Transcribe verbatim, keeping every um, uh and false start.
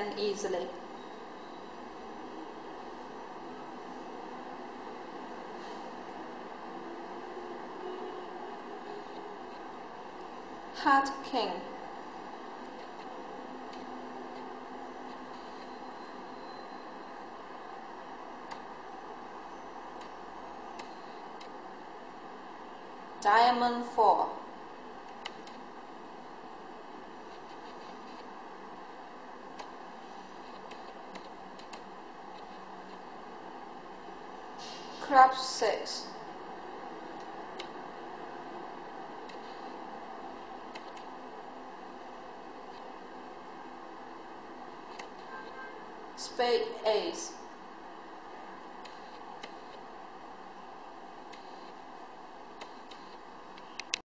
ten easily. Heart king. Diamond four. Club six. Spade ace.